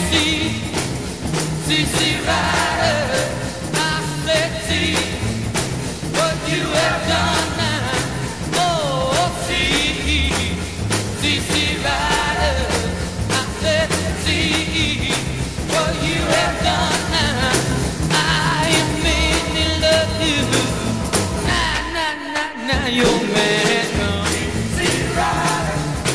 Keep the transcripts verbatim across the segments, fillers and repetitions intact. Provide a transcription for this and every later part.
see, see, see Ryder. I said, see what you have done now. Oh, see, see, see Ryder. I said, see what you have done now. I am made to love you. Nah, nah, nah, nah, you're mad. See Ryder.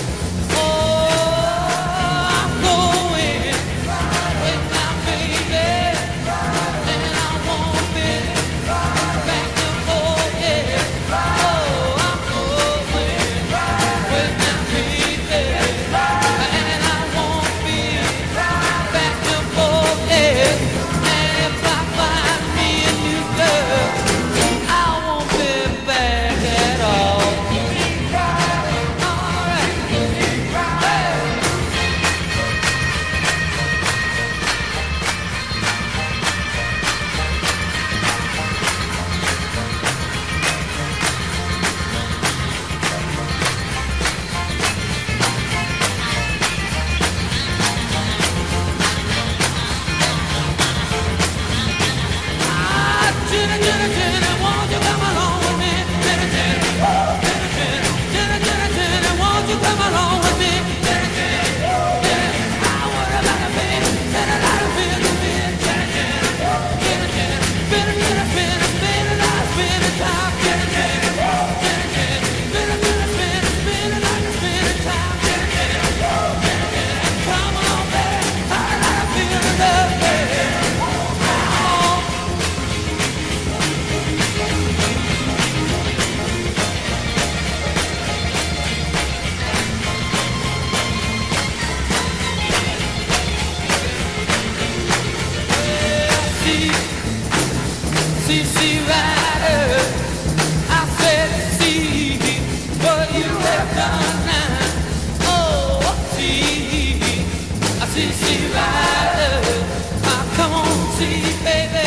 See, see Ryder, I said see what you have done now. Oh, see, I see, see Ryder, I come on, see, baby.